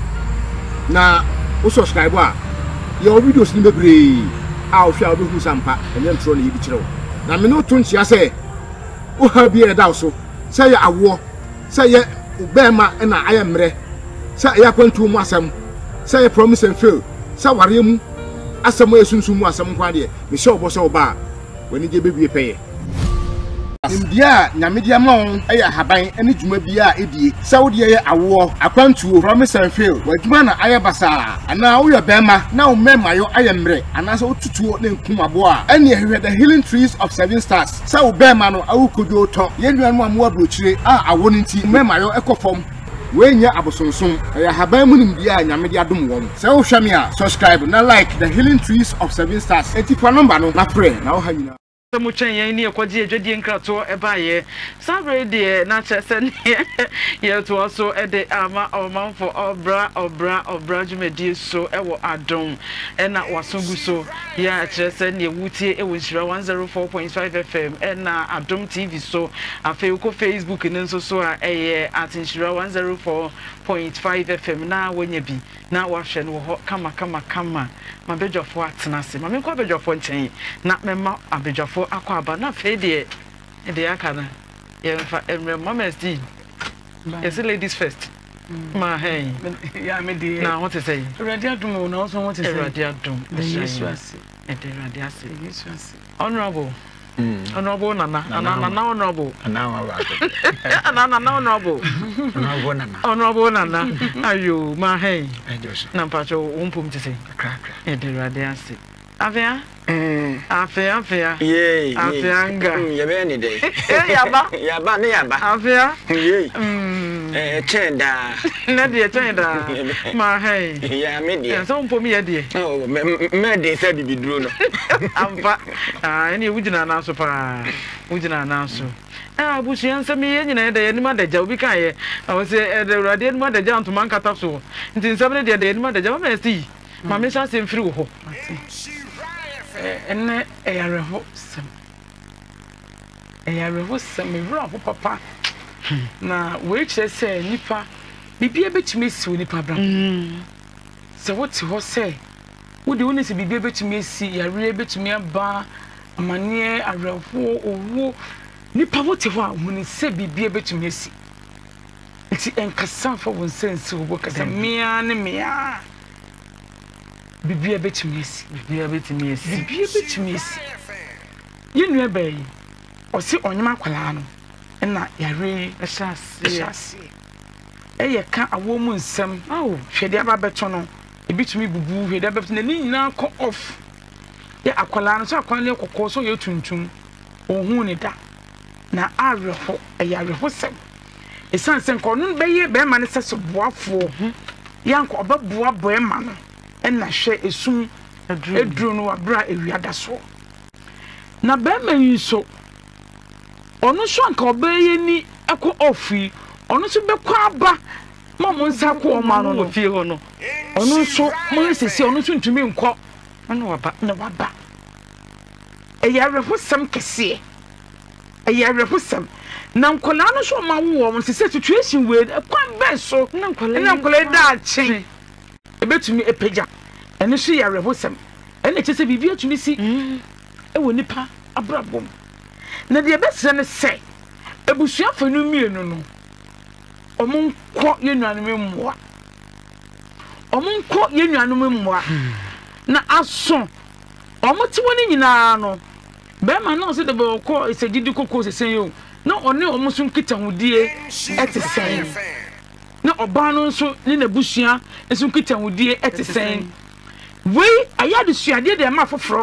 na o subscribe a your videos ni bebre a o hwe a obehu sampa enye ntro na yibi kirewo na me no to ntia se o ha bi e daw so se ya awo se ye obema na ayemre se ya kwantu mu asem se ya promise and fail se ware mu asem esunsun mu asem kwa de me se obo se oba wani je bebie peye India nyamedia ma aya haban ene djuma bia edie saudi ye awo akwantuo promise and fail wadjuma na ayabasa ana wo ye bema na wo mema yo ayemre ana so tutuo na nkumabo a ene ehwe the healing trees of seven stars sa wo bema no awukodo to ye nuanu amu abrochire a awo nti mema yo ekofom wenya abosonson aya haban mu nim bia nyamedia dum wo sa wo hwame a subscribe na like the healing trees of seven stars etifa number no na pray na wo ha nyina mu chen yan ni ekwaji edwedi nkrato ebaye sabre de na chese ne ye to so e de ama omanfo obra obra obra jumedi so ewo adom e na wasogu so ya chese ne wutie e wonhira one oh four point five F M e na adom T V so afi ko Facebook ne nso so a eye atinhira one oh four point five F M na wonya bi na wahwe no ho kama kama kama mabedwafo atenase mame ko abedwafo nchen na mema abedwafo akwa aba na fe de de akana ye fa emre mama sti yes ladies first ma hey ya me de na what to say ready adum na also what to say ready adum yes yes e de ready ase yes yes honorable honorable nana nana nana honorable nana wa nana nana honorable honorable nana honorable nana ayo ma hey na mpacho umpum tise kra kra e de ready ase avia mm afia afia ye afianga ye be ni de eh yaba yaba ne yaba afia ye mm eh chenda na de chenda ma hey ya me de so mpom ye de oh me de se bi biduro no ampa ah ene wujina na so pa wujina na so ah busu yansam ye nyina de ye nima daja obi kan ye o se de urade nima daja antuma nkata so nti nsam ne de de nima daja ma sti ma me sha se mfiri wo ho ene eyareho sem eyareho sem ewura ho papa na we kire se nipa bibia betumi si nipa bra se woti ho se wodi woni se bibia betumi esi yare betumi aba amane areho owo nipa woti ho a woni se bibia betumi esi nti enkasa fo won sense wo kasa mia ne mia bibia betumi esi bibia betumi esi bibia betumi esi yenu ebe o si onyema kwala no na yare ehase eye ka awo mu nsem awo hwede aba beto no ebitumi bubu hwede aba beto na ni nyina ko off ya akwala no so akwala ne kokko so ye tuntum ohun ne da na arefo eya arefo sem esan sen ko no beye be ma ne sese boafo yanko obaboa boe ma no na hwe esum eduro no wabra ewiada so na be ma yi so ono so anka obeye ni eko ofi ono so be kwa aba ma mo nsa ko o ma no no fie ho no ono so mo sese ono so ntumi nko ana waba na waba eya refo sem kese eya refo sem na nkola no so ma wo mo sese situation we kwan be so na nkola na nkola da achi ebetumi epeja ene so ya refo sem ene kese bibia tumi si e wo nipa abrabom na de ebesere ne se ebusuafo no mienu no omo nko yenuanu memmoa omo nko yenuanu memmoa na aso omo ti woni nyina no be ma na so de be ko esegidi kokko sesen yo na one omo so nkita hodie etesen na oba no so ni na busua eso nkita hodie etesen we ayade suade de ma foforo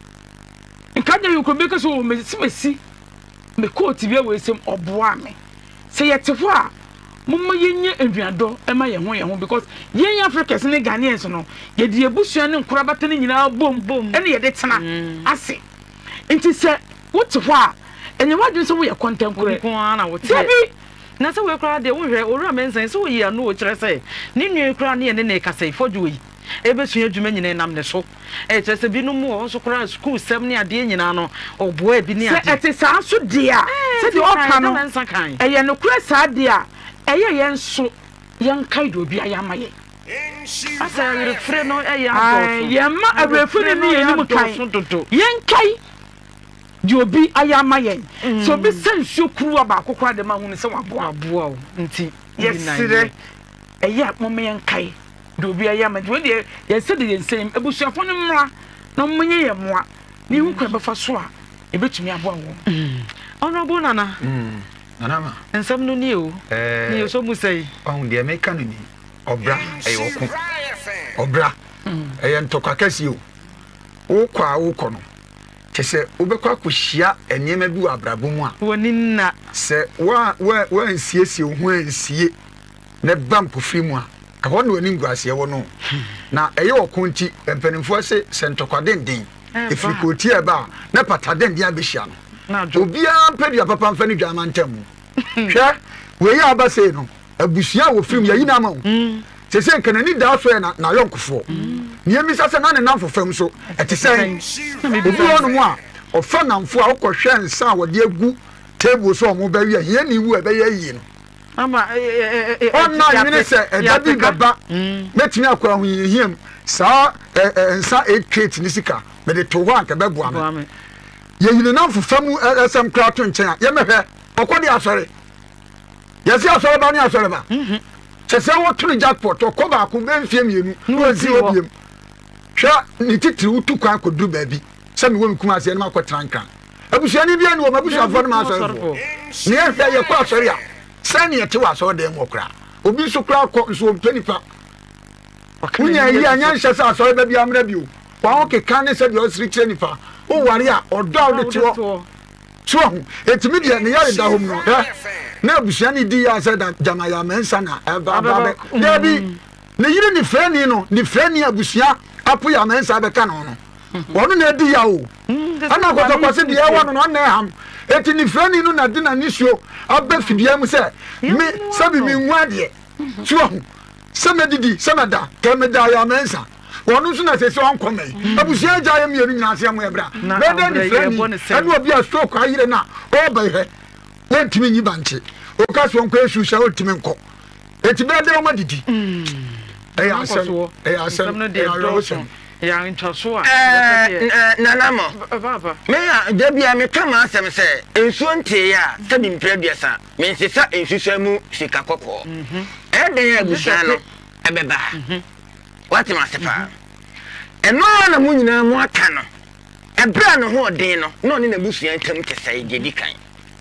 nka de yuko be so me simesi me ko ti bia we sem oboa me se yetefo a mumma yenye enduado ema ye ho ye ho because yen Africans ne Ghanaians no ye de ebusua ne nkora batene nyina bom bom ene ye de tena ase nti se wote ho a enye wadun so we content kure ko ana wote na se we kora de wo hwe owura mensan se wo yi anu wo kire se ni nwe kora ne ne ne kasa ifoju yi ebesua adwuma nyina nam ne so e kire se bi no mu o so kora school sem ne ade nyina no oboa bi ne ade se ete sa so de a se de oka no e ye no kura sa de a eye yen so yen kai do bia ya maye asa refre no eye am ye ma arefre ni ye ni mu kai yen kai di obi aya maye so bi sensu kuru aba akokwa de ma hu ni se waboa aboa nti yesire eye mom yen kai do bia ya ma we de ye se de yen sem ebusuafo no mra no menye ye moa ni hu kwa befa so a ebetumi aboa wo honorable nana Nanama. And some no new. Eh, so musay. On the American ni. Obra, ayo ku. Obra. Eh, antoka kesi o. O kwa o kono. Kese obekwa kuhia enyema bi abrabo mu a. Woni na. Se wa wa wa nsiesie o ho ansie. Ne bampo firi mu a. Aho na woni nguase wo no. Na eye okonti empanimfo se sentokwa denden. Efrikoti e ba na pata denden abehia no. Obia mpedi papa mfa ni dwama ntam hwe we ya abase no abusua wo film ya yina ma wo sese nkana ni da so na na yonkofo ni emi sase na ne namfo fam so etisen obi wonu mu a ofa namfo a okohwe nsa wo de agu table so mo ba wi a ye ni wu e ba ye yi no ama ona yini se edabi baba metimi akwa hu yihiem sa nsa eight crate ni sika me de to ho anka be boa me ye yini na fufamu esem krato nchen ye mehwe okodi asore ye si asore ba ni asore ba mhm chese wo tunu jackpot okoba ku be mfie mienu no zi obiem hwa ni titiri utu kwa kodu ba bi se me wo mkum ase ne makotranka abusua ni bia ni wo mabusua afọ na asore ni e hwe ye kwa asore a se ni ete wa asore de nwokra obi so kra ko so penipa unya yi anya nhye se asore ba bia amra bio wa o ke kan ne se bi o siri kire nipa o ware a odo o de to so etimi de ne yare da hom no na abusua ni di ya se da jamaya mensa na eba ba debi ne yire ni freni no ni freni abusua apo ya mensa be ka no no wono na di ya o ana ko to kwase de ya wono no na ham eti ni freni no na di na nisio aba fidie mu se me sabi mi nwa de so se me didi se me da ke me da ya mensa wonu so na se se on kome abusia ja ya mienu nyina se am ebra be de ni freni anu obi a stroke ayire na o ba he wentimi nyi banche o ka so nko esu sha o timi nko eti be de o ma didi eh asem eh asem eh ya ntwaso a eh nanamo baba me ya debia me kama asem se ensu ntie ya sabi mpreduasa me nsesa ensusa mu sika kokko mhm eh den abusia no ebeba wati masefa eno na mu nyina mu aka no ebra no ho den no no ne na busua ntam tesai gedi kan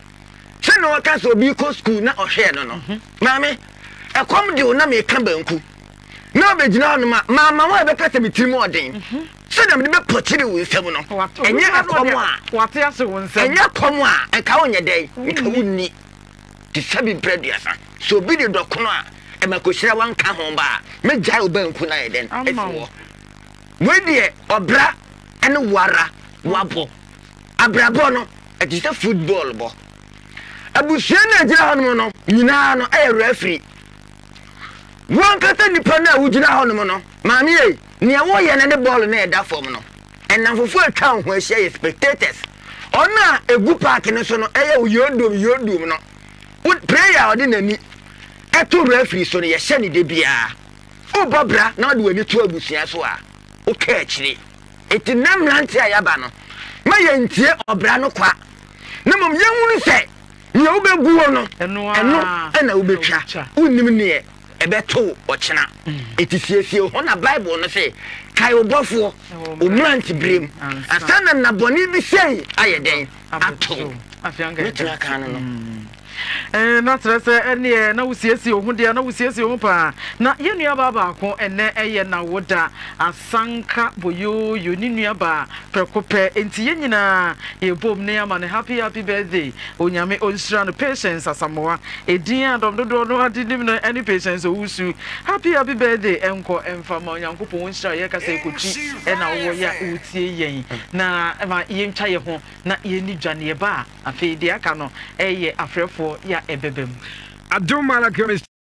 se no waka so bi ko school na ohwe no no maame ekom de o na me ka banku na obegina no ma mama wa be kasa bitiri mu odin so na me be potiri wo fam no enye akomo a wate ase wo nsam enye akomo a enka wonye den enka wonni ti sabi breduasa so bi de dokono a e makohyira wanka ho ba me jai obanku na ye den efiwo we de obra ene wara wabo abrabo no e ti se football bo abusia na jira hono no nyina no e referee wan kata nipa na wujina hono no maami e ne wo ye ne ball na e da form no enamfofo atwa ho ahia spectators ona egu park ne so no eye yodom yodom no prayer odi nani eto referee so no ye hye ne de bia obobra na odi wani to abusia so a o ka akire eti namranti ayaba no ma ye ntie obra no kwa na mom ye hunu se ye wo beguo no eno ena wo betwa unnim ne ebeto ochena etisiesie ho na bible no say kai obofo omranti brem asana na boni bi sei ayeden ato afianga metira kan no eh na trese ene na wusiesie ho de na wusiesie ho pa na ye nua baba ko ene eye na woda asanka boyo yo ni nua ba prekope enti ye nyina e bom ne ama ne happy happy birthday onyame onsira no patience asamoa edin adom dodo no adidim no any patience owusu happy happy birthday enko emfama onyankopon onsira ye kasa ekochi e na wo ya utie yen na ma ye ntwa ye ho na ye ni dwane ba afi de aka no eye afrefo ya ebebem Abdul Malak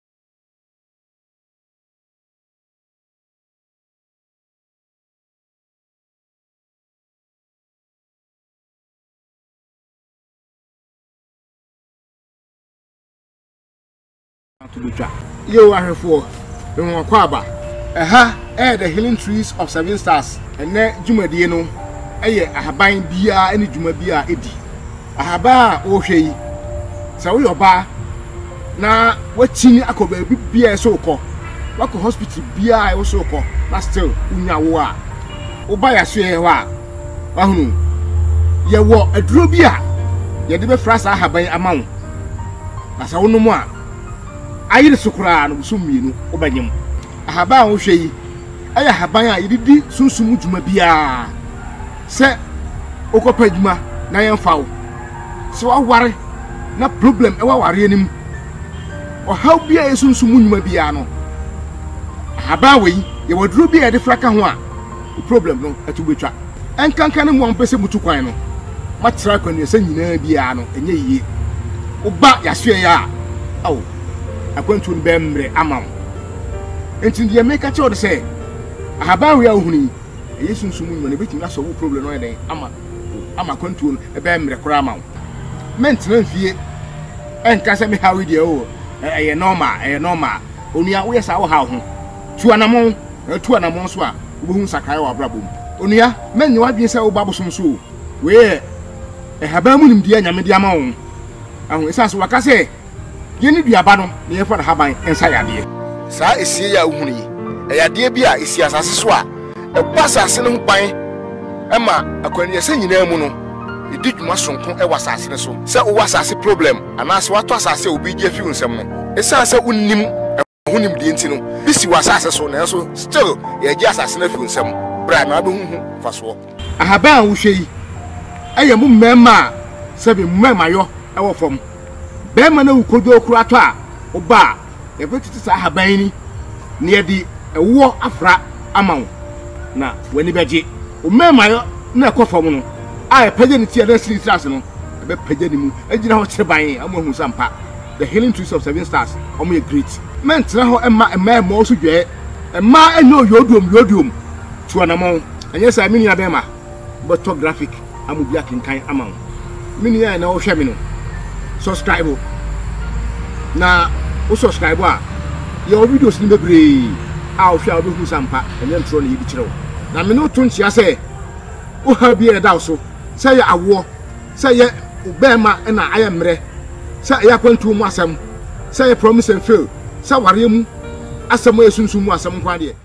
Yo ahefo me won kwa aba eha eh the healing trees of seven stars ene dwumadie no eye ahaban bia ene dwuma bia edi ahaba wo hwe yi sa wo yoba na watini akoba bia so ko wako hospital bia wo so ko na still unya wo a wo ba ya so ye wa ahunu ye wo aduro bia ye de be frasa ahaban amawo na sa wo no mu a ayire sukura no busumienu obanyem ahaba wo hwe yi aya haban a yididi sunsum dwuma bia se okopa dwuma na yemfa wo se wa ware na problem e wa ware anim o how bia yesunsum dwuma bia no ahaba we ye waduro bia de fraka ho a problem no atubetwa enkankan mu ampese mutu kwan no matra kwan ye sanyina bia no enye yiye oba yasue ya aw akwantu bemre amam enti de make a choice say ahaba we ahuni yesunsum dwuma ne betim na so problem no ye den ama ama kwantu bemre kora amam mentina fie enka se me hawe de o eye normal eye normal onua wo yesa wo ha ho tuanamon tuanamon so a obohun sakai wa brabom onua menye wadwen se wo babosom so we e haba mu nimdi anya me de ama wo ahun esa so waka se yeni duaba no ne yefa na haban ensa yade saa esie ya ohunu yi e yade bi a esi asase so a e kwasase ne ho kwan ema akwani ese nyina mu no edi dwuma sonko e wasase ne so se wo wasase problem anase wato asase obi je fi unsem no esa se unnim hunim die ntino bisi wasase so na so still ye je asase na fi unsem bra na abehuhu faso ahaba wo hwe yi aye mu mmema se be mmema yo e wo fom be ma na ukodo okura to a oba e betiti sa ahaban ni ne ye di ewo afra amawo na wani beje o mmema yo na ekofom no a page ni tie na siri stars no e be page ni mu agina ho kire ban amahu sampa the healing trees of seven stars omo ye great mentra ho emma emma mo so dwe emma enyo yodum yodum tuanamon enye sa mini ya be ma photographic amubia kinkan amawo mini ya na wo hwe mi no subscribe na o subscribe a your videos ni bebre a o hwe a obehu sampa enye ntro na yidi kire na me no to ntia se o ha bi e da so say awo say ubema na ayemre say yakwantu mu asem say promise and fail say ware mu asem esunsun mu asem kwa de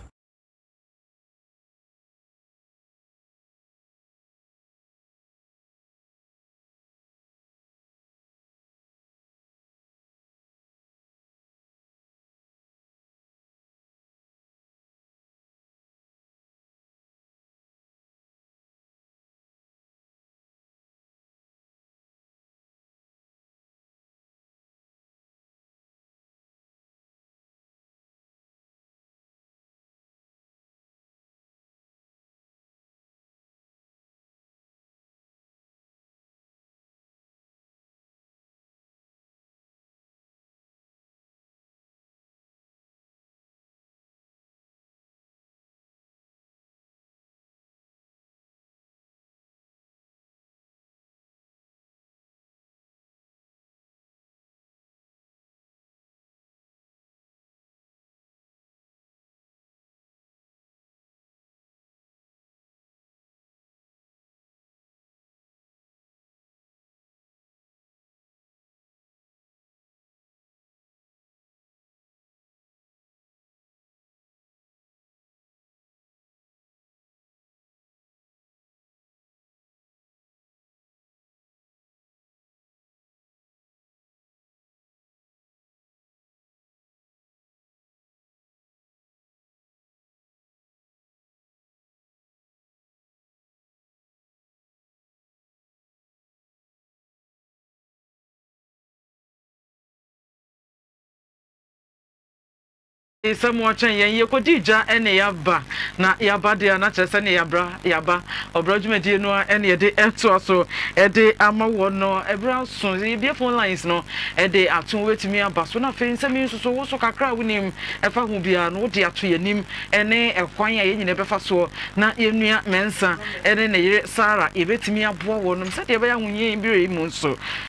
some watching ye kodija ene yaba na yaba de na chese ne yabra yaba obrojuma de no ene de ento so e de amawo no ebra so e be phone lines no e de atun wetimi aba so na fe nsemi so so wo so kakra wonim e fa hu bia no de ato yanim ene ekwan ya yenyine befa so na yenua mensa ene ne yire Sara e betimi aboa wo no se de be ya hunye bi re mu so